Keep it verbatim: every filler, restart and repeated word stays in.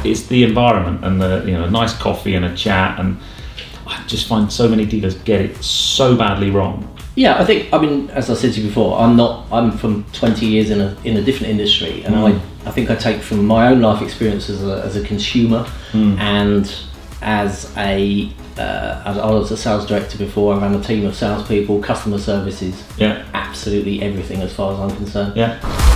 it's the environment and the, you know, a nice coffee and a chat, and I just find so many dealers get it so badly wrong. Yeah, I think, I mean, as I said to you before, I'm not, I'm from twenty years in a in a different industry, and mm. I, I think I take from my own life experience as a, as a consumer mm. and as a, uh, as I was a sales director before. I ran a team of salespeople, customer services, yeah, absolutely everything as far as I'm concerned. Yeah.